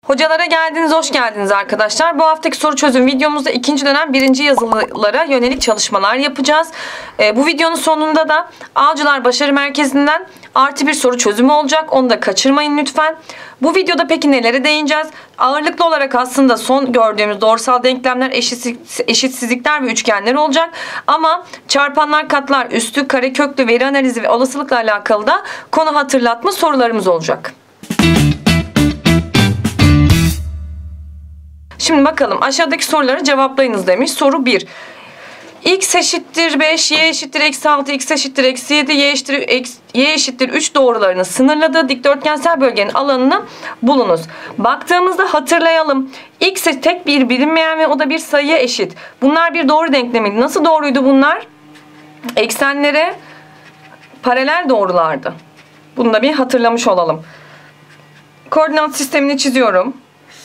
Hocalara geldiniz, hoş geldiniz arkadaşlar. Bu haftaki soru çözüm videomuzda 2. dönem 1. yazılılara yönelik çalışmalar yapacağız. Bu videonun sonunda da Avcılar Başarı Merkezi'nden +1 soru çözümü olacak. Onu da kaçırmayın lütfen. Bu videoda peki nelere değineceğiz? Ağırlıklı olarak aslında son gördüğümüz doğrusal denklemler, eşitsizlikler ve üçgenler olacak. Ama çarpanlar, katlar, üstü, kareköklü, veri analizi ve olasılıkla alakalı da konu hatırlatma sorularımız olacak. Şimdi bakalım, aşağıdaki soruları cevaplayınız demiş. Soru 1. X eşittir 5, y eşittir -6, x eşittir -7, y eşittir 3 doğrularını sınırladığı dikdörtgensel bölgenin alanını bulunuz. Baktığımızda hatırlayalım. X tek bir bilinmeyen ve o da bir sayıya eşit. Bunlar bir doğru denklemiydi. Nasıl doğruydu bunlar? Eksenlere paralel doğrulardı. Bunu da bir hatırlamış olalım. Koordinat sistemini çiziyorum.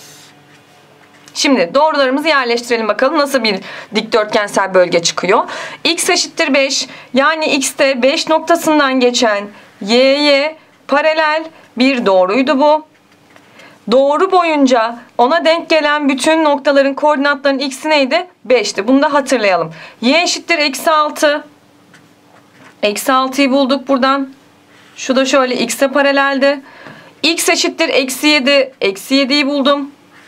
Şimdi doğrularımızı yerleştirelim bakalım nasıl bir dikdörtgensel bölge çıkıyor. X eşittir 5, yani x'te 5 noktasından geçen y'ye paralel bir doğruydu bu. Doğru boyunca ona denk gelen bütün noktaların koordinatlarının x'i neydi? 5'ti. Bunu da hatırlayalım. Y eşittir -6. -6'yı bulduk buradan. Şu da şöyle x'e paraleldi. X eşittir -7. -7'yi buldum.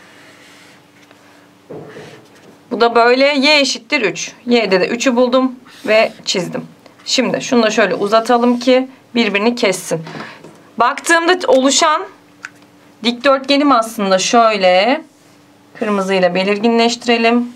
Bu da böyle. Y eşittir 3. Y'de de 3'ü buldum ve çizdim. Şimdi şunu da şöyle uzatalım ki birbirini kessin. Baktığımda oluşan dikdörtgenim aslında şöyle. Kırmızıyla belirginleştirelim.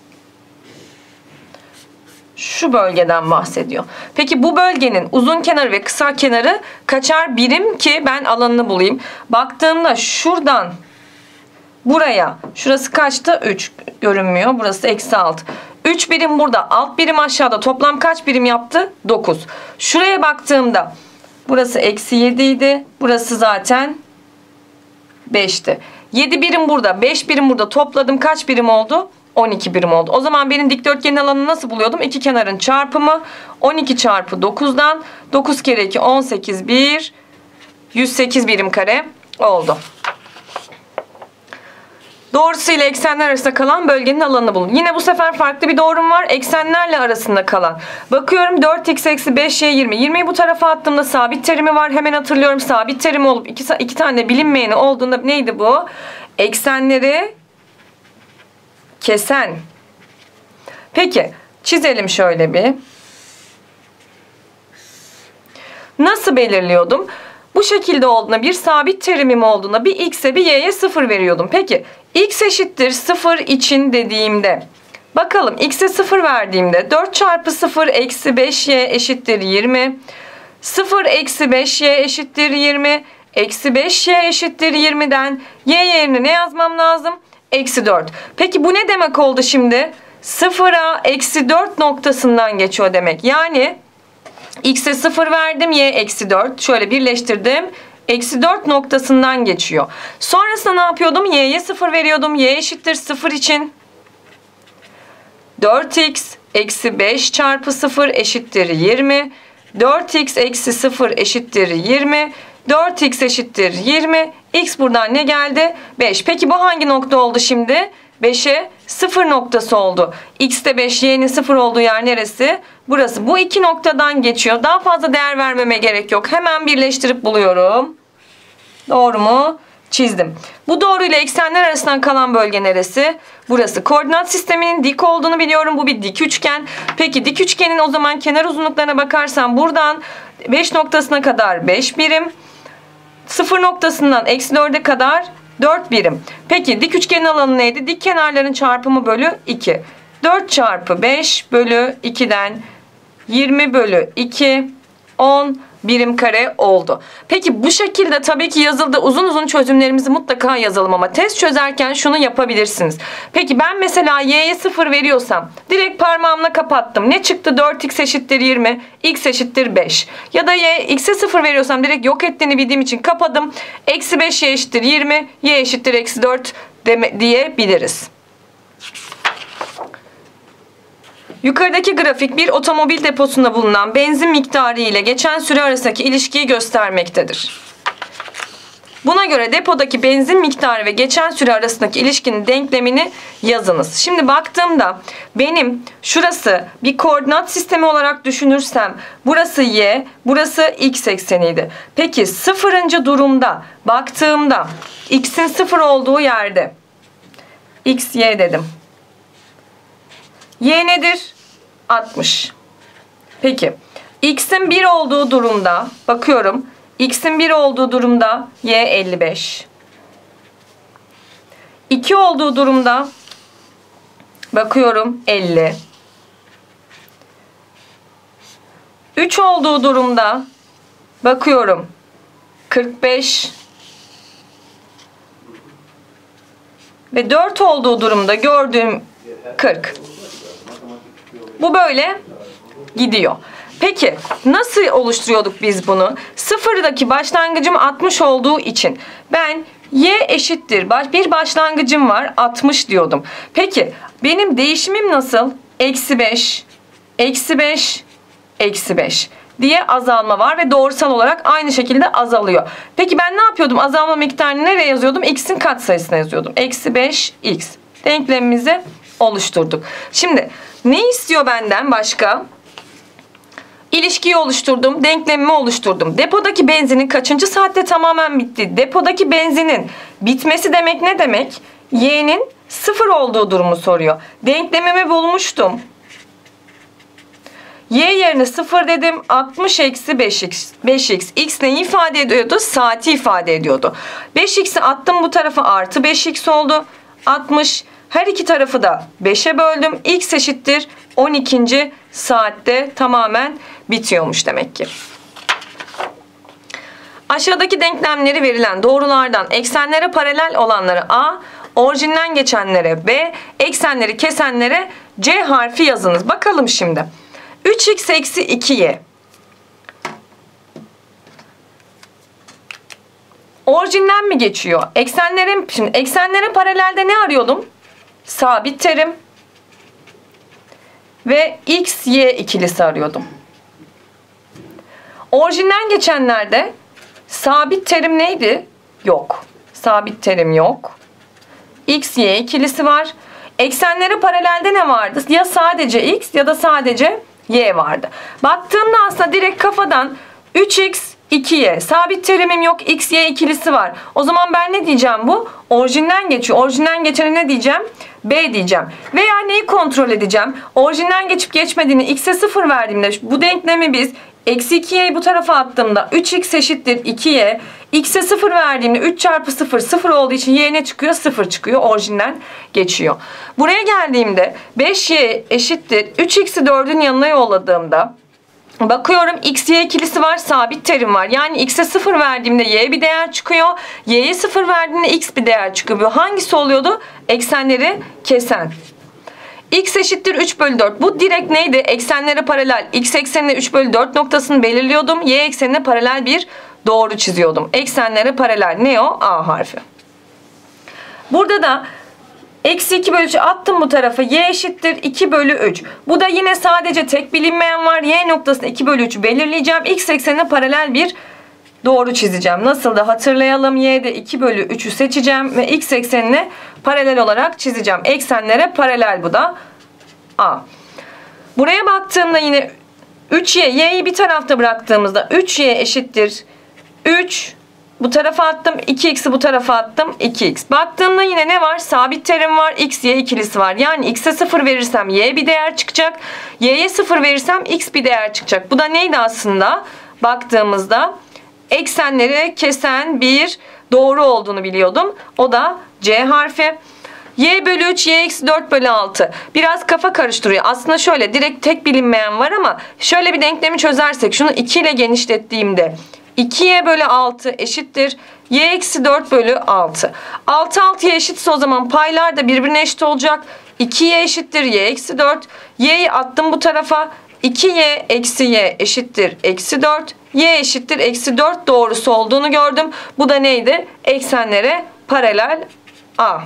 Şu bölgeden bahsediyor. Peki bu bölgenin uzun kenarı ve kısa kenarı kaçar birim ki ben alanını bulayım. Baktığımda şuradan buraya, şurası kaçtı? 3 görünmüyor. Burası -6. 3 birim burada. Alt birim aşağıda. Toplam kaç birim yaptı? 9. Şuraya baktığımda burası -7 idi. Burası zaten 5'ti. 7 birim burada. 5 birim burada. Topladım. Kaç birim oldu? 12 birim oldu. O zaman benim dikdörtgenin alanını nasıl buluyordum? İki kenarın çarpımı. 12 çarpı 9'dan. 9 kere 2 18 1. 108 birim kare oldu. Doğrusuyla eksenler arasında kalan bölgenin alanını bulun. Yine bu sefer farklı bir doğrum var. Eksenlerle arasında kalan. Bakıyorum 4x eksi 5y 20. 20'yi bu tarafa attığımda sabit terimi var. Hemen hatırlıyorum. Sabit terimi olup iki tane bilinmeyeni olduğunda neydi bu? Eksenleri kesen. Peki çizelim şöyle bir. Nasıl belirliyordum? Bu şekilde olduğunda bir sabit terimim olduğunda bir x'e bir y'ye 0 veriyordum. Peki x eşittir 0 için dediğimde bakalım x'e 0 verdiğimde 4 çarpı 0 eksi 5y eşittir 20. 0 eksi 5y eşittir 20. Eksi 5y eşittir 20'den y yerine ne yazmam lazım? Eksi 4. Peki bu ne demek oldu şimdi? 0'a eksi 4 noktasından geçiyor demek. Yani x'e 0 verdim, y eksi 4. Şöyle birleştirdim. Eksi 4 noktasından geçiyor. Sonrasında ne yapıyordum? Y'ye 0 veriyordum. Y eşittir 0 için 4x eksi 5 çarpı 0 eşittir 20. 4x eksi 0 eşittir 20. 4x eşittir 20. X buradan ne geldi? 5. Peki bu hangi nokta oldu şimdi? 5'e 0 noktası oldu. X'te 5, y'nin 0 olduğu yer neresi? Burası. Bu iki noktadan geçiyor. Daha fazla değer vermeme gerek yok. Hemen birleştirip buluyorum. Doğru mu? Çizdim. Bu doğruyla eksenler arasından kalan bölge neresi? Burası. Koordinat sisteminin dik olduğunu biliyorum. Bu bir dik üçgen. Peki dik üçgenin o zaman kenar uzunluklarına bakarsam buradan 5 noktasına kadar 5 birim. 0 noktasından eksi 4'e kadar 4 birim. Peki dik üçgenin alanı neydi? Dik kenarların çarpımı bölü 2. 4 çarpı 5 bölü 2'den 20 bölü 2 10 birim kare oldu. Peki bu şekilde tabii ki yazıldı. Uzun uzun çözümlerimizi mutlaka yazalım ama test çözerken şunu yapabilirsiniz. Peki ben mesela y'ye 0 veriyorsam direkt parmağımla kapattım. Ne çıktı? 4x eşittir 20, x eşittir 5. Ya da x'e 0 veriyorsam direkt yok ettiğini bildiğim için kapadım. Eksi 5 y eşittir 20, y eşittir eksi 4 diyebiliriz. Yukarıdaki grafik bir otomobil deposunda bulunan benzin miktarı ile geçen süre arasındaki ilişkiyi göstermektedir. Buna göre depodaki benzin miktarı ve geçen süre arasındaki ilişkinin denklemini yazınız. Şimdi baktığımda benim şurası bir koordinat sistemi olarak düşünürsem burası y, burası x ekseniydi. Peki sıfırıncı durumda baktığımda x'in sıfır olduğu yerde x, y dedim. Y nedir? 60. Peki x'in 1 olduğu durumda bakıyorum. X'in 1 olduğu durumda y 55. 2 olduğu durumda bakıyorum 50. 3 olduğu durumda bakıyorum 45. Ve 4 olduğu durumda gördüğüm 40. Bu böyle gidiyor. Peki nasıl oluşturuyorduk biz bunu? Sıfırdaki başlangıcım 60 olduğu için ben y eşittir. Bir başlangıcım var 60 diyordum. Peki benim değişimim nasıl? Eksi 5, eksi 5, eksi 5 diye azalma var ve doğrusal olarak aynı şekilde azalıyor. Peki ben ne yapıyordum? Azalma miktarını nereye yazıyordum? X'in katsayısına yazıyordum. Eksi 5x. Denklemimizi oluşturduk. Şimdi ne istiyor benden başka? İlişkiyi oluşturdum. Denklemimi oluşturdum. Depodaki benzinin kaçıncı saatte tamamen bitti? Depodaki benzinin bitmesi demek ne demek? Y'nin 0 olduğu durumu soruyor. Denklemimi bulmuştum. Y yerine 0 dedim. 60 eksi 5x. 5x. X neyi ifade ediyordu? Saati ifade ediyordu. 5x'i attım bu tarafa, artı 5x oldu. 60. Her iki tarafı da 5'e böldüm. X eşittir 12. saatte tamamen bitiyormuş demek ki. Aşağıdaki denklemleri verilen doğrulardan eksenlere paralel olanları A, orijinden geçenlere B, eksenleri kesenlere C harfi yazınız. Bakalım şimdi. 3x eksi 2y. Orijinden mi geçiyor? Şimdi eksenlere paralelde ne arıyordum? Sabit terim ve x, y ikilisi arıyordum. Orijinden geçenlerde sabit terim neydi? Yok. Sabit terim yok. X, y ikilisi var. Eksenleri paralelde ne vardı? Ya sadece x ya da sadece y vardı. Baktığımda aslında direkt kafadan 3x, 2y. Sabit terimim yok. X, y ikilisi var. O zaman ben ne diyeceğim bu? Orijinden geçiyor. Orijinden geçene ne diyeceğim? B diyeceğim. Veya neyi kontrol edeceğim? Orijinden geçip geçmediğini x'e 0 verdiğimde bu denklemi biz eksi 2y'yi bu tarafa attığımda 3x eşittir 2y. X'e 0 verdiğimde 3 çarpı 0 0 olduğu için y ne çıkıyor? 0 çıkıyor. Orijinden geçiyor. Buraya geldiğimde 5y eşittir 3x'i 4'ün yanına yolladığımda bakıyorum x, y ikilisi var, sabit terim var. Yani x'e 0 verdiğimde y bir değer çıkıyor. Y'ye 0 verdiğimde x bir değer çıkıyor. Bu hangisi oluyordu? Eksenleri kesen. X eşittir 3 bölü 4. Bu direkt neydi? Eksenlere paralel. X eksenine 3 bölü 4 noktasını belirliyordum. Y eksenine paralel bir doğru çiziyordum. Eksenlere paralel. Ne o? A harfi. Burada da eksi 2 bölü 3'ü attım bu tarafa. Y eşittir 2 bölü 3. Bu da yine sadece tek bilinmeyen var. Y noktasına 2 bölü 3'ü belirleyeceğim. X eksenine paralel bir doğru çizeceğim. Nasıl da hatırlayalım. Y'de 2 bölü 3'ü seçeceğim ve x eksenine paralel olarak çizeceğim. Eksenlere paralel, bu da A. Buraya baktığımda yine 3y, y'yi bir tarafta bıraktığımızda 3y eşittir 3. Bu tarafa attım. 2x'i bu tarafa attım. 2x. Baktığımda yine ne var? Sabit terim var. X, y ikilisi var. Yani x'e 0 verirsem y bir değer çıkacak. Y'ye 0 verirsem x bir değer çıkacak. Bu da neydi aslında? Baktığımızda eksenleri kesen bir doğru olduğunu biliyordum. O da C harfi. Y bölü 3, y eksi 4 bölü 6. Biraz kafa karıştırıyor. Aslında şöyle direkt tek bilinmeyen var ama şöyle bir denklemi çözersek şunu 2 ile genişlettiğimde 2y bölü 6 eşittir y eksi 4 bölü 6. 6 6'ya eşitse o zaman paylar da birbirine eşit olacak. 2y eşittir y eksi 4. Y'yi attım bu tarafa. 2y eksi y eşittir eksi 4. Y eşittir eksi 4 doğrusu olduğunu gördüm. Bu da neydi? Eksenlere paralel A.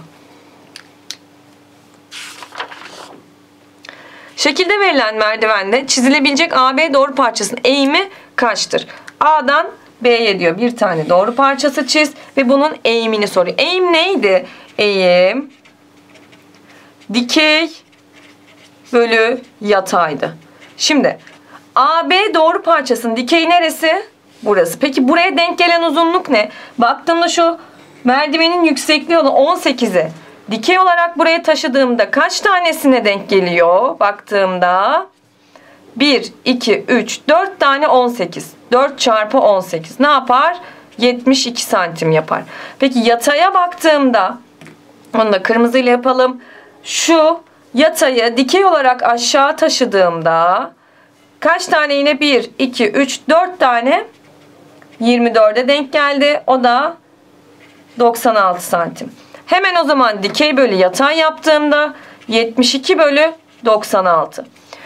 Şekilde verilen merdivende çizilebilecek AB doğru parçasının eğimi kaçtır? A'dan B'ye diyor bir tane doğru parçası çiz ve bunun eğimini soruyor. Eğim neydi? Eğim dikey bölü yataydı. Şimdi AB doğru parçasının dikeyi neresi? Burası. Peki buraya denk gelen uzunluk ne? Baktığımda şu merdivenin yüksekliği olan 18'i dikey olarak buraya taşıdığımda kaç tanesine denk geliyor? Baktığımda 1, 2, 3, 4 tane 18. 4 çarpı 18 ne yapar? 72 santim yapar. Peki yataya baktığımda, onu da kırmızıyla yapalım. Şu yatayı dikey olarak aşağı taşıdığımda kaç tane yine? 1, 2, 3, 4 tane 24'e denk geldi. O da 96 santim. Hemen o zaman dikey bölü yatay yaptığımda 72 bölü 96.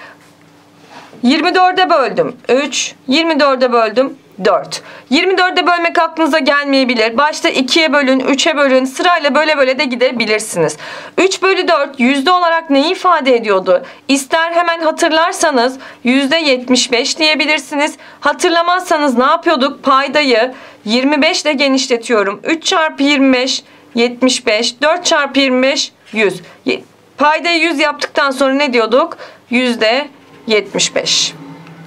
24'e böldüm 3, 24'e böldüm 4. 24'e bölmek aklınıza gelmeyebilir. Başta 2'ye bölün, 3'e bölün. Sırayla böyle böyle de gidebilirsiniz. 3 bölü 4 yüzde olarak neyi ifade ediyordu? İster hemen hatırlarsanız %75 diyebilirsiniz. Hatırlamazsanız ne yapıyorduk? Paydayı 25 ile genişletiyorum. 3 çarpı 25 75, 4 çarpı 25 100. Paydayı 100 yaptıktan sonra ne diyorduk? %75.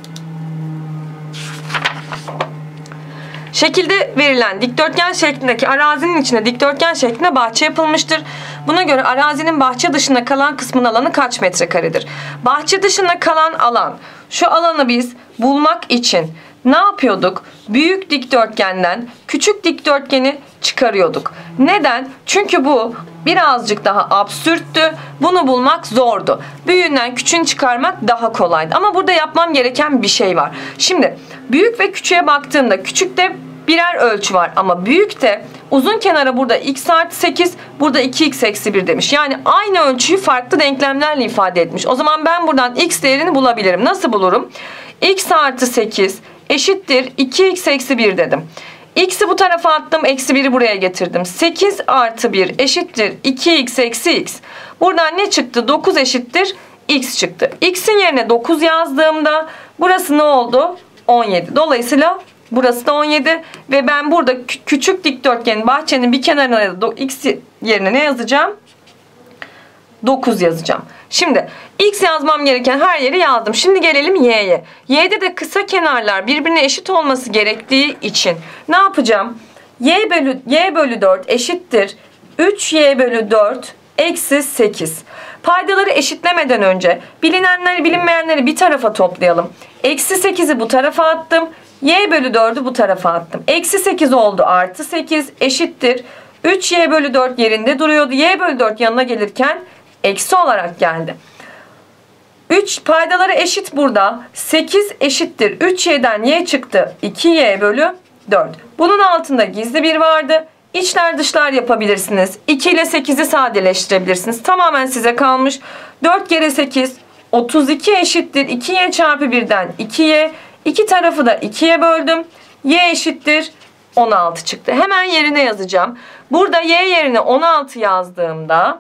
Şekilde verilen dikdörtgen şeklindeki arazinin içine dikdörtgen şeklinde bahçe yapılmıştır. Buna göre arazinin bahçe dışında kalan kısmının alanı kaç metrekaredir? Bahçe dışında kalan alan, şu alanı biz bulmak için ne yapıyorduk? Büyük dikdörtgenden küçük dikdörtgeni çıkarıyorduk. Neden? Çünkü bu birazcık daha absürttü. Bunu bulmak zordu. Büyüğünden küçüğünü çıkarmak daha kolaydı. Ama burada yapmam gereken bir şey var. Şimdi büyük ve küçüğe baktığımda küçükte birer ölçü var ama büyükte uzun kenara burada x artı 8, burada 2x eksi 1 demiş. Yani aynı ölçüyü farklı denklemlerle ifade etmiş. O zaman ben buradan x değerini bulabilirim. Nasıl bulurum? X artı 8 eşittir 2x eksi 1 dedim. X'i bu tarafa attım. Eksi 1'i buraya getirdim. 8 artı 1 eşittir 2x eksi x. Buradan ne çıktı? 9 eşittir x çıktı. X'in yerine 9 yazdığımda burası ne oldu? 17. Dolayısıyla burası da 17 ve ben burada küçük dikdörtgenin bahçenin bir kenarına x yerine ne yazacağım? 9 yazacağım. Şimdi x yazmam gereken her yeri yazdım. Şimdi gelelim y'ye. Y'de de kısa kenarlar birbirine eşit olması gerektiği için ne yapacağım? Y bölü 4 eşittir 3y bölü 4 eksi 8. Paydaları eşitlemeden önce bilinenleri bilinmeyenleri bir tarafa toplayalım. Eksi 8'i bu tarafa attım. Y bölü 4'ü bu tarafa attım. Eksi 8 oldu artı 8 eşittir. 3y bölü 4 yerinde duruyordu. Y bölü 4 yanına gelirken eksi olarak geldi. 3 paydaları eşit burada. 8 eşittir. 3y'den y çıktı. 2y bölü 4. Bunun altında gizli bir vardı. İçler dışlar yapabilirsiniz. 2 ile 8'i sadeleştirebilirsiniz. Tamamen size kalmış. 4 kere 8 32 eşittir. 2y çarpı 1'den 2y. İki tarafı da 2'ye böldüm. Y eşittir 16 çıktı. Hemen yerine yazacağım. Burada y yerine 16 yazdığımda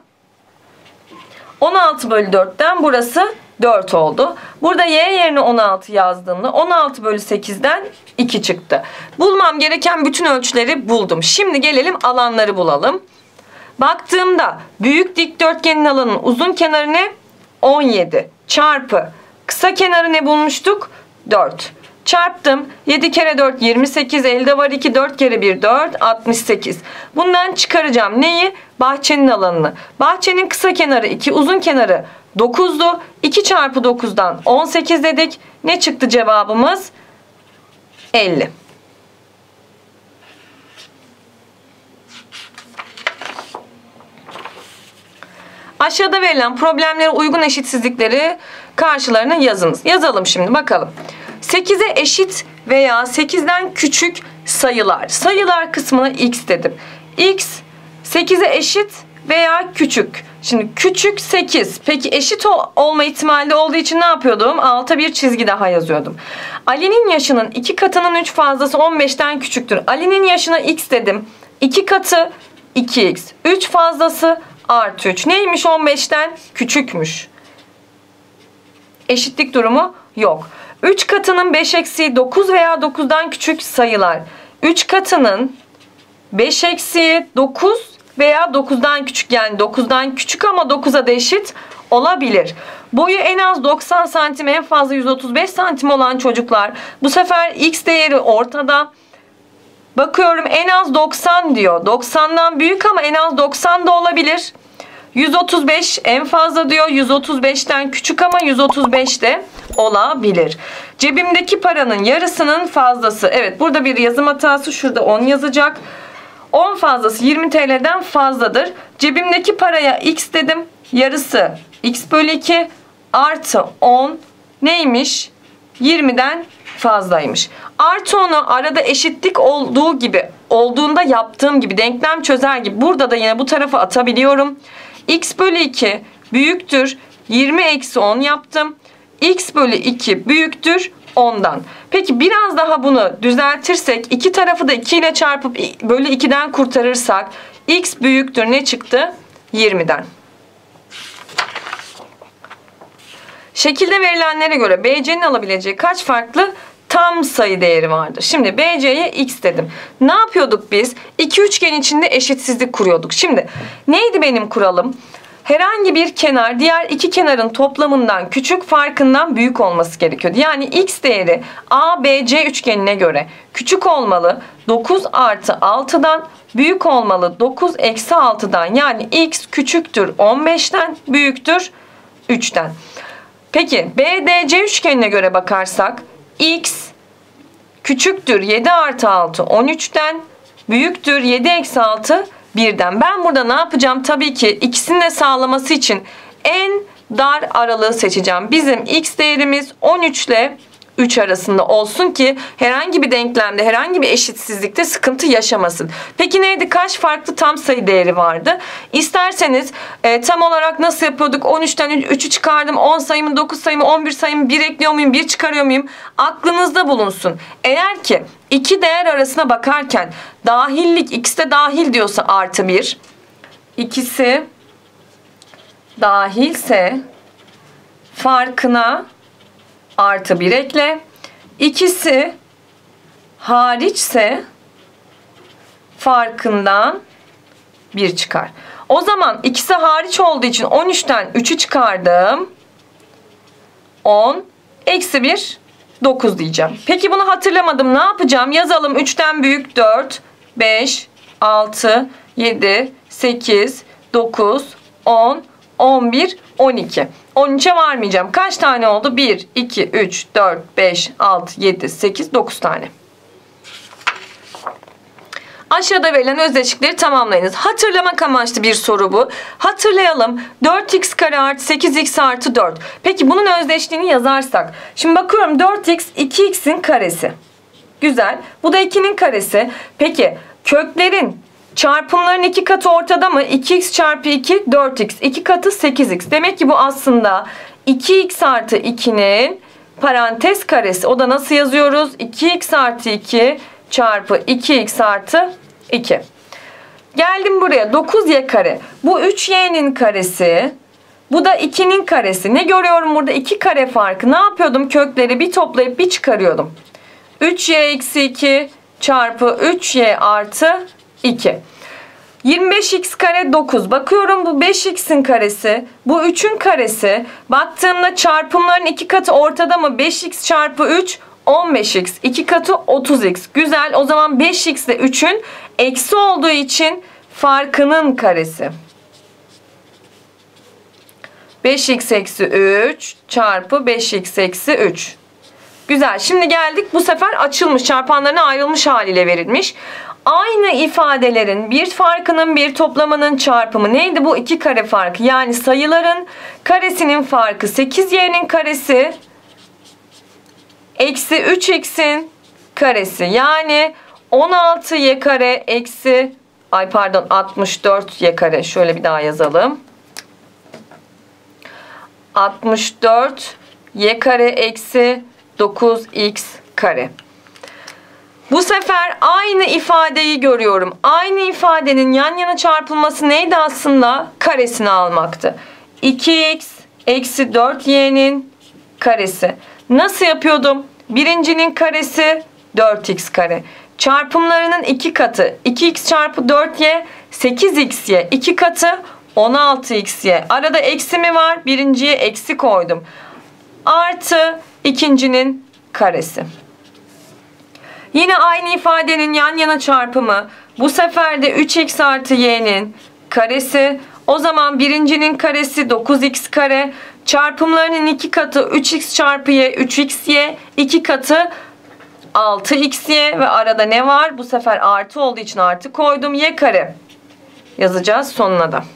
16 bölü 4'ten burası 4 oldu. Burada y yerine 16 yazdığımda 16 bölü 8'den 2 çıktı. Bulmam gereken bütün ölçüleri buldum. Şimdi gelelim alanları bulalım. Baktığımda büyük dikdörtgenin alanının uzun kenarı ne? 17 çarpı kısa kenarı ne bulmuştuk? 4. Çarptım. 7 kere 4 28. Elde var 2. 4 kere 1 4. 68. Bundan çıkaracağım neyi? Bahçenin alanını. Bahçenin kısa kenarı 2. Uzun kenarı 9'du. 2 çarpı 9'dan 18 dedik. Ne çıktı cevabımız? 50. Aşağıda verilen problemlere uygun eşitsizlikleri karşılarına yazınız. Yazalım şimdi bakalım. 8'e eşit veya 8'den küçük sayılar. Sayılar kısmına x dedim. X 8'e eşit veya küçük. Şimdi küçük 8. Peki eşit olma ihtimali olduğu için ne yapıyordum? Alta bir çizgi daha yazıyordum. Ali'nin yaşının 2 katının 3 fazlası 15'ten küçüktür. Ali'nin yaşına x dedim. 2 katı 2x. 3 fazlası artı 3. Neymiş 15'ten? Küçükmüş. Eşitlik durumu yok. 3 katının 5 eksiği 9 veya 9'dan küçük sayılar. 3 katının 5 eksiği 9 veya 9'dan küçük, yani 9'dan küçük ama 9'a da eşit olabilir. Boyu en az 90 santim, en fazla 135 santim olan çocuklar. Bu sefer x değeri ortada. Bakıyorum en az 90 diyor. 90'dan büyük ama en az 90 da olabilir. 135 en fazla diyor. 135'ten küçük ama 135 de olabilir. Cebimdeki paranın yarısının fazlası. Evet, burada bir yazım hatası. Şurada 10 yazacak. 10 fazlası 20 TL'den fazladır. Cebimdeki paraya x dedim. Yarısı x bölü 2 artı 10 neymiş? 20'den fazlaymış. Artı 10'u arada eşitlik olduğu gibi, olduğunda yaptığım gibi, denklem çözer gibi burada da yine bu tarafa atabiliyorum. X bölü 2 büyüktür 20 eksi 10 yaptım. X bölü 2 büyüktür 10'dan. Peki biraz daha bunu düzeltirsek, iki tarafı da 2 ile çarpıp bölü 2'den kurtarırsak x büyüktür ne çıktı? 20'den. Şekilde verilenlere göre BC'nin alabileceği kaç farklı tam sayı değeri vardır? Şimdi BC'ye x dedim. Ne yapıyorduk biz? İki üçgen içinde eşitsizlik kuruyorduk. Şimdi neydi benim kuralım? Herhangi bir kenar diğer iki kenarın toplamından küçük, farkından büyük olması gerekiyordu. Yani x değeri ABC üçgenine göre küçük olmalı 9 artı 6'dan, büyük olmalı 9 eksi 6'dan. Yani x küçüktür 15'ten, büyüktür 3'ten. Peki BDC üçgenine göre bakarsak x küçüktür 7 artı 6 13'ten, büyüktür 7 eksi 6 1'den. Ben burada ne yapacağım? Tabii ki ikisini de sağlaması için en dar aralığı seçeceğim. Bizim x değerimiz 13 ile 3 arasında olsun ki herhangi bir denklemde, herhangi bir eşitsizlikte sıkıntı yaşamasın. Peki neydi? Kaç farklı tam sayı değeri vardı? İsterseniz tam olarak nasıl yapıyorduk? 13'ten 3'ü çıkardım. 10 sayımı, 9 sayımı, 11 sayımı 1 ekliyor muyum, 1 çıkarıyor muyum? Aklınızda bulunsun. Eğer ki iki değer arasına bakarken dahillik, ikisi de dahil diyorsa artı 1, ikisi dahilse farkına artı 1 ekle. İkisi hariçse farkından 1 çıkar. O zaman ikisi hariç olduğu için 13'ten 3'ü çıkardım. 10 eksi 1 9 diyeceğim. Peki bunu hatırlamadım. Ne yapacağım? Yazalım. 3'ten büyük 4, 5, 6, 7, 8, 9, 10, 11, 12. 13'e varmayacağım. Kaç tane oldu? 1, 2, 3, 4, 5, 6, 7, 8, 9 tane. Aşağıda verilen özdeşlikleri tamamlayınız. Hatırlamak amaçlı bir soru bu. Hatırlayalım. 4x kare artı 8x artı 4. Peki bunun özdeşliğini yazarsak. Şimdi bakıyorum 4x 2x'in karesi. Güzel. Bu da 2'nin karesi. Peki köklerin çarpımların 2 katı ortada mı? 2x çarpı 2 4x. 2 katı 8x. Demek ki bu aslında 2x artı 2'nin parantez karesi. O da nasıl yazıyoruz? 2x artı 2 çarpı 2x artı 2. Geldim buraya. 9y kare. Bu 3y'nin karesi. Bu da 2'nin karesi. Ne görüyorum burada? 2 kare farkı. Ne yapıyordum? Kökleri bir toplayıp bir çıkarıyordum. 3y eksi 2 çarpı 3y artı 2. 25x kare 9. Bakıyorum bu 5x'in karesi. Bu 3'ün karesi. Baktığımda çarpımların 2 katı ortada mı? 5x çarpı 3 15x. 2 katı 30x. Güzel. O zaman 5x ile 3'ün eksi olduğu için farkının karesi. 5x eksi 3 çarpı 5x eksi 3. Güzel. Şimdi geldik. Bu sefer açılmış. Çarpanlarına ayrılmış haliyle verilmiş. Aynı ifadelerin bir farkının bir toplamının çarpımı neydi? Bu 2 kare farkı. Yani sayıların karesinin farkı 8y'nin karesi eksi 3x'in karesi. Yani 16y kare eksi 64y kare. Şöyle bir daha yazalım. 64y kare eksi 9x kare. Bu sefer aynı ifadeyi görüyorum. Aynı ifadenin yan yana çarpılması neydi aslında? Karesini almaktı. 2x eksi 4y'nin karesi. Nasıl yapıyordum? Birincinin karesi 4x kare. Çarpımlarının 2 katı 2x çarpı 4y 8xy 2 katı 16xy. Arada eksi mi var? Birinciye eksi koydum. Artı ikincinin karesi. Yine aynı ifadenin yan yana çarpımı. Bu sefer de 3x artı y'nin karesi. O zaman birincinin karesi 9x kare. Çarpımlarının 2 katı 3x çarpı y 3xy. 2 katı 6xy ve arada ne var? Bu sefer artı olduğu için artı koydum. Y kare yazacağız sonuna da.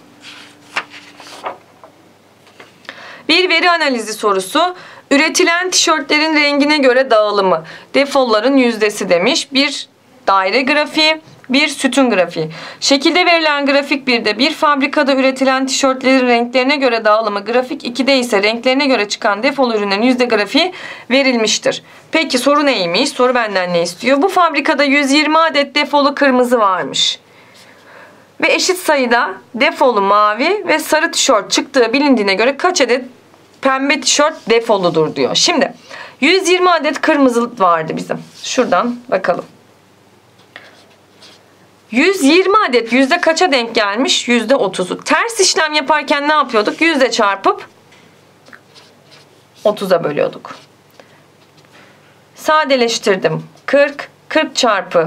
Bir veri analizi sorusu. Üretilen tişörtlerin rengine göre dağılımı. Defolların yüzdesi demiş. Bir daire grafiği, bir sütun grafiği. Şekilde verilen grafik 1'de bir fabrikada üretilen tişörtlerin renklerine göre dağılımı, grafik 2'de ise renklerine göre çıkan defol ürünlerin yüzde grafiği verilmiştir. Peki soru neymiş? Soru benden ne istiyor? Bu fabrikada 120 adet defolu kırmızı varmış. Ve eşit sayıda defolu mavi ve sarı tişört çıktığı bilindiğine göre kaç adet pembe tişört defoludur diyor. Şimdi 120 adet kırmızı vardı bizim. Şuradan bakalım. 120 adet yüzde kaça denk gelmiş? %30'u. Ters işlem yaparken ne yapıyorduk? Yüzde çarpıp 30'a bölüyorduk. Sadeleştirdim. 40 çarpı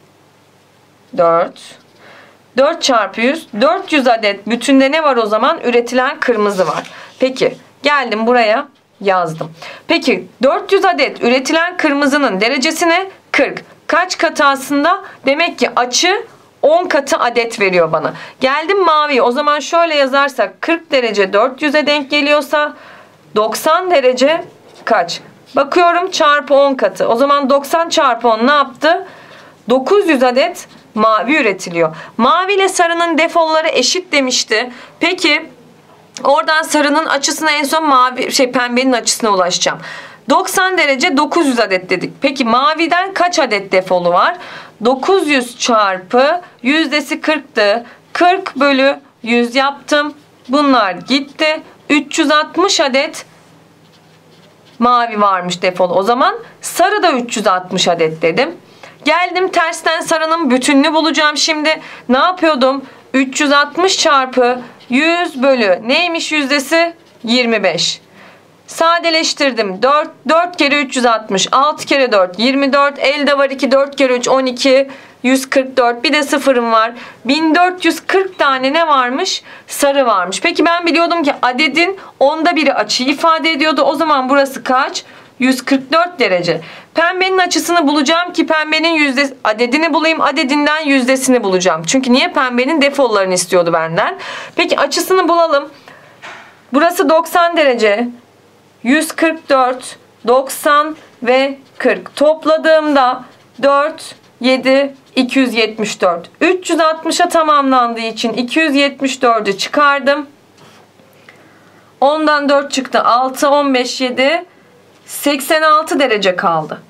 4. 4 çarpı 100. 400 adet bütünde ne var o zaman? Üretilen kırmızı var. Peki geldim buraya yazdım. Peki 400 adet üretilen kırmızının derecesine 40. Kaç katı aslında? Demek ki açı 10 katı adet veriyor bana. Geldim mavi. O zaman şöyle yazarsak 40 derece 400'e denk geliyorsa 90 derece kaç? Bakıyorum çarpı 10 katı. O zaman 90 çarpı 10 ne yaptı? 900 adet mavi üretiliyor. Mavi ile sarının defolları eşit demişti. Peki oradan sarının açısına en son pembenin açısına ulaşacağım. 90 derece 900 adet dedik. Peki maviden kaç adet defolu var? 900 çarpı yüzdesi 40'tı. 40 bölü 100 yaptım. Bunlar gitti. 360 adet mavi varmış defolu. O zaman sarı da 360 adet dedim. Geldim tersten sarının bütününü bulacağım şimdi. Ne yapıyordum? 360 çarpı 100 bölü neymiş yüzdesi? 25. Sadeleştirdim. 4 kere 360. 6 kere 4 24. Elde var 2. 4 kere 3 12. 144. Bir de sıfırım var. 1440 tane ne varmış? Sarı varmış. Peki ben biliyordum ki adedin 10'da biri açıyı ifade ediyordu. O zaman burası kaç? 144 derece. Pembenin açısını bulacağım ki pembenin adedini bulayım. Adedinden yüzdesini bulacağım. Çünkü niye? Pembenin defollarını istiyordu benden. Peki açısını bulalım. Burası 90 derece. 144, 90 ve 40. Topladığımda 4, 7, 274. 360'a tamamlandığı için 274'ü çıkardım. 10'dan 4 çıktı. 6, 15, 7, 86 derece kaldı.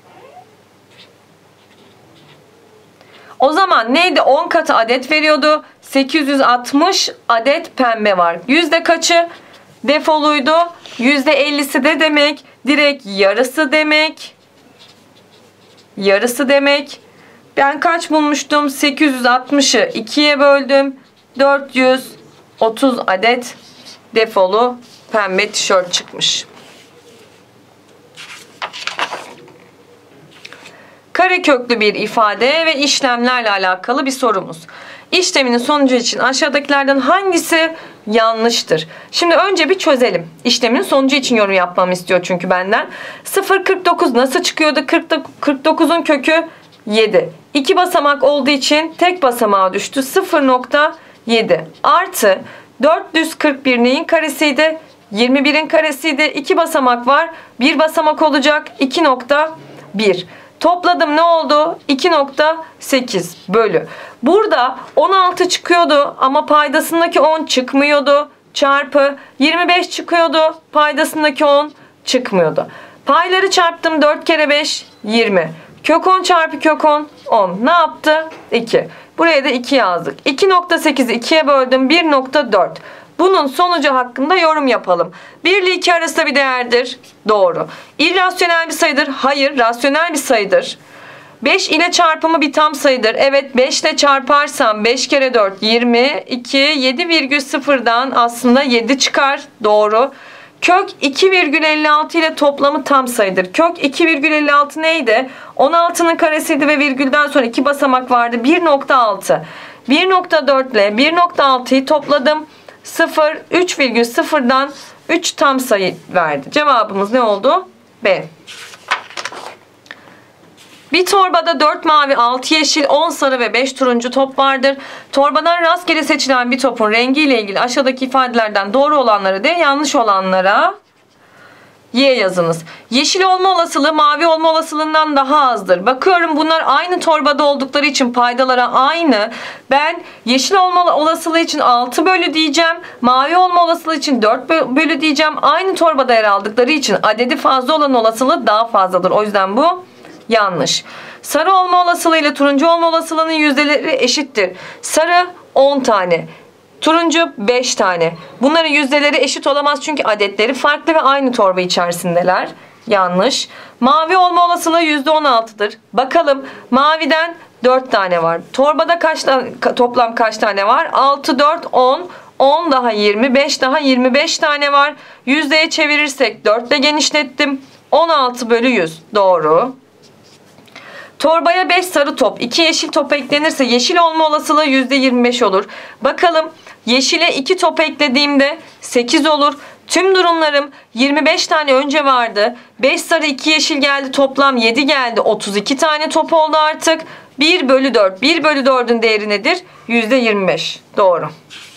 O zaman neydi? 10 katı adet veriyordu. 860 adet pembe var. Yüzde kaçı defoluydu? %50'si de demek. Direkt yarısı demek. Yarısı demek. Ben kaç bulmuştum? 860'ı 2'ye böldüm. 430 adet defolu pembe tişört çıkmış. Kareköklü bir ifade ve işlemlerle alakalı bir sorumuz. İşleminin sonucu için aşağıdakilerden hangisi yanlıştır? Şimdi önce bir çözelim. İşlemin sonucu için yorum yapmamı istiyor çünkü benden. 0,49 nasıl çıkıyordu? 49'un kökü 7. 2 basamak olduğu için tek basamağa düştü. 0,7 artı 441 neyin karesiydi? 21'in karesiydi. 2 basamak var. 1 basamak olacak. 2,1. Topladım ne oldu? 2,8 bölü. Burada 16 çıkıyordu ama paydasındaki 10 çıkmıyordu. Çarpı 25 çıkıyordu. Paydasındaki 10 çıkmıyordu. Payları çarptım. 4 kere 5 20. Kök 10 çarpı kök 10 10. Ne yaptı? 2. Buraya da 2 yazdık. 2,8'i 2'ye böldüm. 1,4. Bunun sonucu hakkında yorum yapalım. 1 ile 2 arasında bir değerdir. Doğru. İrrasyonel bir sayıdır. Hayır, rasyonel bir sayıdır. 5 ile çarpımı bir tam sayıdır. Evet, 5 ile çarparsam 5 kere 4 22, 7,0'dan aslında 7 çıkar. Doğru. Kök 2,56 ile toplamı tam sayıdır. Kök 2,56 neydi? 16'nın karesiydi ve virgülden sonra 2 basamak vardı. 1,6. 1,4 ile 1,6'yı topladım. 0, 3,0'dan 3 tam sayı verdi. Cevabımız ne oldu? B. Bir torbada 4 mavi, 6 yeşil, 10 sarı ve 5 turuncu top vardır. Torbadan rastgele seçilen bir topun rengiyle ilgili aşağıdaki ifadelerden doğru olanları D, yanlış olanlara Y yazınız. Yeşil olma olasılığı mavi olma olasılığından daha azdır. Bakıyorum bunlar aynı torbada oldukları için paydalara aynı. Ben yeşil olma olasılığı için 6 bölü diyeceğim. Mavi olma olasılığı için 4 bölü diyeceğim. Aynı torbada yer aldıkları için adedi fazla olan olasılığı daha fazladır. O yüzden bu yanlış. Sarı olma olasılığı ile turuncu olma olasılığının yüzdeleri eşittir. Sarı 10 tane. Turuncu 5 tane. Bunların yüzdeleri eşit olamaz çünkü adetleri farklı ve aynı torba içerisindeler. Yanlış. Mavi olma olasılığı %16'dır. Bakalım maviden 4 tane var. Torbada toplam kaç tane var? 6, 4, 10. 10 daha 20, 5 daha 25 tane var. Yüzdeye çevirirsek 4 ile genişlettim. 16 bölü 100. Doğru. Torbaya 5 sarı top, 2 yeşil top eklenirse yeşil olma olasılığı %25 olur. Bakalım yeşile 2 top eklediğimde 8 olur. Tüm durumlarım 25 tane önce vardı. 5 sarı 2 yeşil geldi. Toplam 7 geldi. 32 tane top oldu artık. 1 bölü 4. 1 bölü 4'ün değeri nedir? %25. Doğru.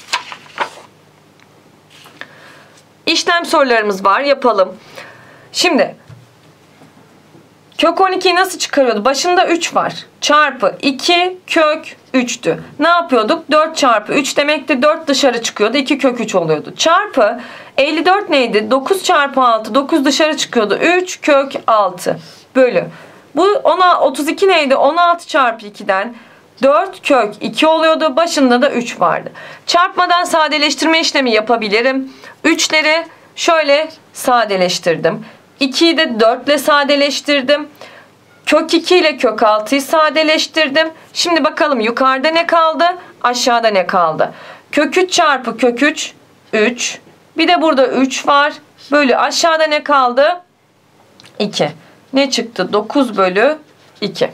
İşlem sorularımız var. Yapalım. Şimdi kök 12'yi nasıl çıkarıyordu? Başında 3 var. Çarpı 2 kök 3'tü. Ne yapıyorduk? 4 çarpı 3 demekti. 4 dışarı çıkıyordu. 2 kök 3 oluyordu. Çarpı 54 neydi? 9 çarpı 6. 9 dışarı çıkıyordu. 3 kök 6 bölü. Bu 32 neydi? 16 çarpı 2'den 4 kök 2 oluyordu. Başında da 3 vardı. Çarpmadan sadeleştirme işlemi yapabilirim. 3'leri şöyle sadeleştirdim. 2'yi de 4 ile sadeleştirdim. Kök 2 ile kök 6'yı sadeleştirdim. Şimdi bakalım yukarıda ne kaldı? Aşağıda ne kaldı? Kök 3 çarpı kök 3 3. Bir de burada 3 var. Bölü aşağıda ne kaldı? 2. Ne çıktı? 9 bölü 2.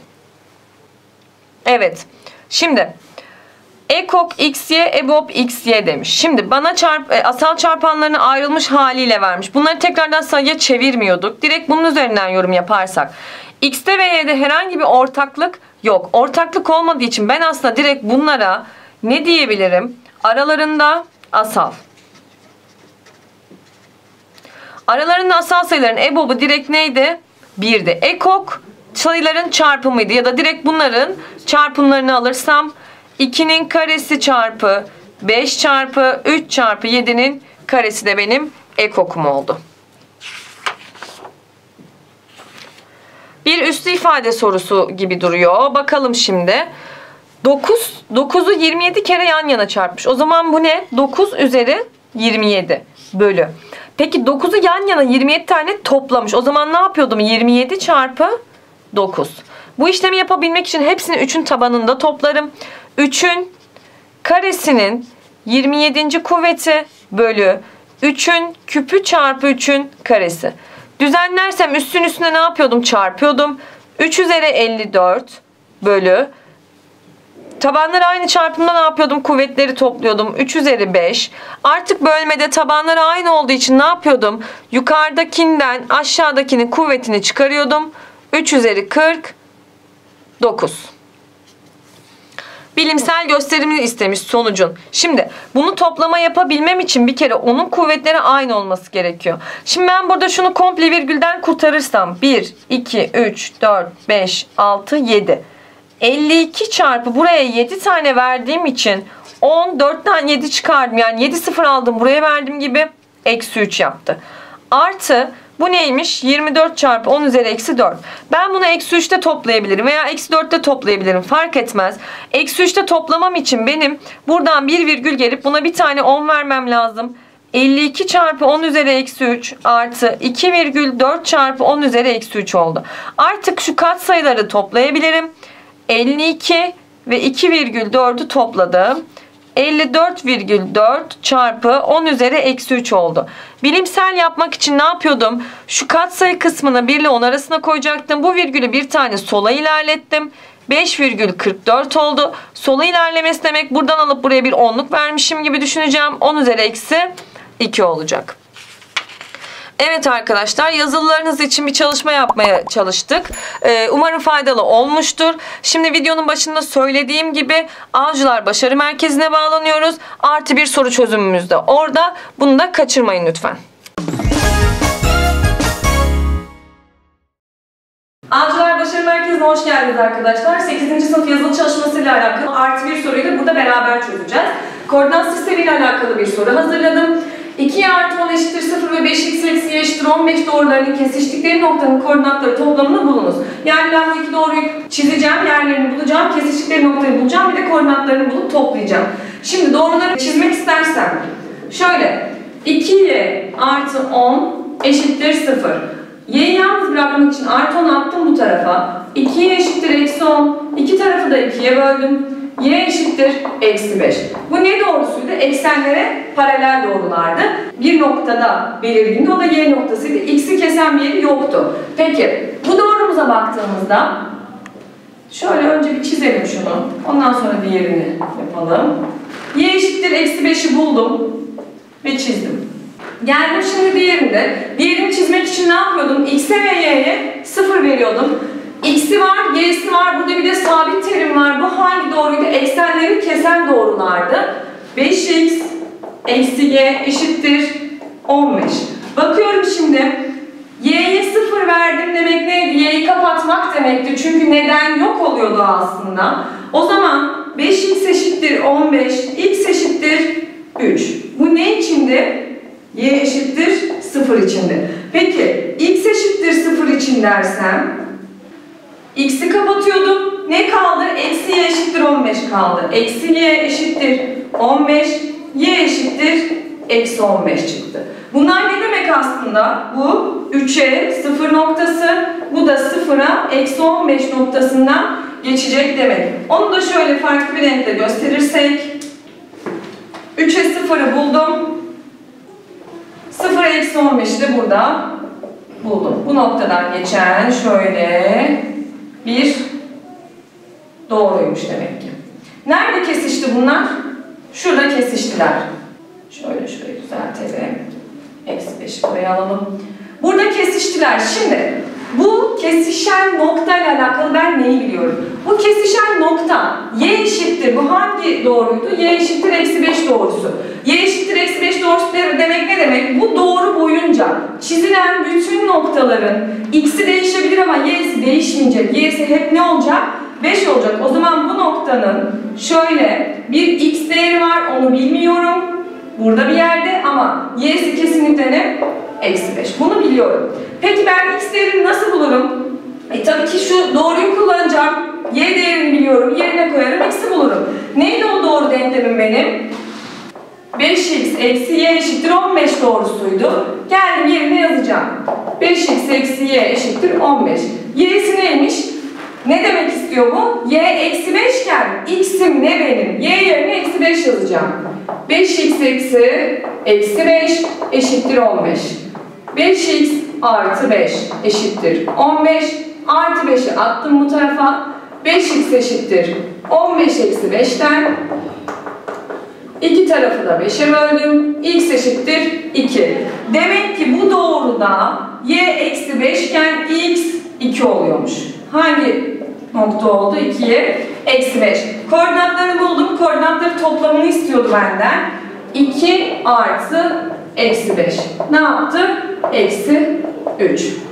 Evet. Şimdi ekok xy, ebop xy demiş. Şimdi bana asal çarpanlarını ayrılmış haliyle vermiş. Bunları tekrardan sayıya çevirmiyorduk. Direkt bunun üzerinden yorum yaparsak. X'te ve y'de herhangi bir ortaklık yok. Ortaklık olmadığı için ben aslında direkt bunlara ne diyebilirim? Aralarında asal. Aralarında asal sayıların ebobu direkt neydi? 1'di. Ekok sayıların çarpımıydı. Ya da direkt bunların çarpımlarını alırsam 2'nin karesi çarpı 5 çarpı 3 çarpı 7'nin karesi de benim ekokum oldu. Bir üstü ifade sorusu gibi duruyor. Bakalım şimdi. 9'u 27 kere yan yana çarpmış. O zaman bu ne? 9 üzeri 27 bölü. Peki 9'u yan yana 27 tane toplamış. O zaman ne yapıyordum? 27 çarpı 9. Bu işlemi yapabilmek için hepsini 3'ün tabanında toplarım. 3'ün karesinin 27. kuvveti bölü 3'ün küpü çarpı 3'ün karesi. Düzenlersem üstün üstüne ne yapıyordum? Çarpıyordum. 3 üzeri 54 bölü. Tabanları aynı çarpımda ne yapıyordum? Kuvvetleri topluyordum. 3 üzeri 5. Artık bölmede tabanları aynı olduğu için ne yapıyordum? Yukarıdakinden aşağıdakinin kuvvetini çıkarıyordum. 3 üzeri 49. Bilimsel gösterimini istemiş sonucun. Şimdi bunu toplama yapabilmem için bir kere onun kuvvetleri aynı olması gerekiyor. Şimdi ben burada şunu komple virgülden kurtarırsam 1, 2, 3, 4, 5, 6, 7. 52 çarpı buraya 7 tane verdiğim için 10, 4'ten 7 çıkardım. Yani 7 sıfır aldım buraya verdiğim gibi eksi 3 yaptı. Artı Bu neymiş? 24 çarpı 10 üzeri eksi 4. Ben bunu eksi 3'te toplayabilirim veya eksi 4'te toplayabilirim. Fark etmez. Eksi 3'te toplamam için benim buradan bir virgül gelip buna bir tane 10 vermem lazım. 52 çarpı 10 üzeri eksi 3 artı 2,4 çarpı 10 üzeri eksi 3 oldu. Artık şu katsayıları toplayabilirim. 52 ve 2,4'ü topladım. 54,4 çarpı 10 üzeri eksi 3 oldu. Bilimsel yapmak için ne yapıyordum? Şu katsayı kısmını 1 ile 10 arasına koyacaktım. Bu virgülü bir tane sola ilerlettim. 5,44 oldu. Sola ilerlemesi demek buradan alıp buraya bir 10'luk vermişim gibi düşüneceğim. 10 üzeri eksi 2 olacak. Evet arkadaşlar, yazılılarınız için bir çalışma yapmaya çalıştık. Umarım faydalı olmuştur. Şimdi videonun başında söylediğim gibi Avcılar Başarı Merkezi'ne bağlanıyoruz. Artı bir soru çözümümüz de orada. Bunu da kaçırmayın lütfen. Avcılar Başarı Merkezi'ne hoş geldiniz arkadaşlar. 8. sınıf yazılı çalışmasıyla alakalı artı bir soruyu da burada beraber çözeceğiz. Koordinat sistemiyle alakalı bir soru hazırladım. 2y artı 10 eşittir 0 ve 5x eksi y eşittir 15 doğrularının kesiştikleri noktanın koordinatları toplamını bulunuz. Yani ben bu iki doğruyu çizeceğim, yerlerini bulacağım, kesiştikleri noktayı bulacağım, bir de koordinatlarını bulup toplayacağım. Şimdi doğruları çizmek istersem şöyle 2y artı 10 eşittir 0. Y'yi yalnız bırakmak için artı 10 attım bu tarafa. 2y eşittir eksi 10. İki tarafı da 2'ye böldüm. Y eşittir eksi 5. Bu ne doğrusuydu? Eksenlere paralel doğrulardı. Bir noktada belirgindi. O da y noktasıydı. X'i kesen bir yeri yoktu. Peki bu doğrumuza baktığımızda şöyle önce bir çizelim şunu. Ondan sonra diğerini yapalım. Y eşittir eksi 5'i buldum ve çizdim. Geldim şimdi diğerinde. Diğerini çizmek için ne yapıyordum? X'e ve y'ye 0 veriyordum. X'i var, y'si var. Burada bir de sabit terim var. Bu hangi doğruydu? Eksenleri kesen doğrulardı. 5x eksi y eşittir 15. Bakıyorum şimdi. Y'ye 0 verdim demek neydi? Y'yi kapatmak demekti. Çünkü neden yok oluyordu aslında. O zaman 5x eşittir 15, x eşittir 3. Bu ne içindi? Y eşittir 0 içinde. Peki x eşittir 0 için dersem x'i kapatıyordum. Ne kaldı? Eksi y eşittir 15 kaldı. Eksi y eşittir 15. Y eşittir eksi 15 çıktı. Bunlar ne demek aslında? Bu 3'e 0 noktası. Bu da 0'a eksi 15 noktasından geçecek demek. Onu da şöyle farklı bir renkle gösterirsek. 3'e 0'ı buldum. 0'a eksi 15'i de burada buldum. Bu noktadan geçen şöyle bir doğruymuş demek ki. Nerede kesişti bunlar? Şurada kesiştiler. Şöyle şurayı düzeltelim. Eksi 5'i buraya alalım. Burada kesiştiler. Şimdi bu kesişen noktayla alakalı ben neyi biliyorum? Bu kesişen nokta y eşittir. Bu hangi doğruydu? Y eşittir eksi 5 doğrusu. Y eşittir eksi 5 doğrusu demek ne demek? Bu doğru boyunca çizilen bütün noktaların x'i değişebilir ama y'si değişmeyecek. Y'si hep ne olacak? 5 olacak. O zaman bu noktanın şöyle bir x değeri var. Onu bilmiyorum. Burada bir yerde ama y'si kesinlikle ne? Eksi 5. Bunu biliyorum. Peki ben x değerini nasıl bulurum? Tabii ki şu doğruyu kullanacağım. Y değerini biliyorum. Yerine koyarım. X'i bulurum. Neydi o doğru denklemim benim? 5x eksi y eşittir 15 doğrusuydu. Geldim yerine yazacağım. 5x eksi y eşittir 15. Y'si neymiş? Ne demek istiyor bu? Y eksi 5 iken x'im ne benim? Y yerine eksi 5 yazacağım. 5x eksi 5 eşittir 15. 5x artı 5 eşittir 15. Artı 5'i attım bu tarafa. 5x eşittir 15 eksi 5'ten. İki tarafı da 5'e böldüm. X eşittir 2. Demek ki bu doğruda y eksi 5 iken x 2 oluyormuş. Hangi nokta oldu? 2'ye eksi 5. Koordinatlarını buldum. Koordinatları toplamını istiyordu benden. 2 artı eksi 5. Ne yaptı? Eksi 3.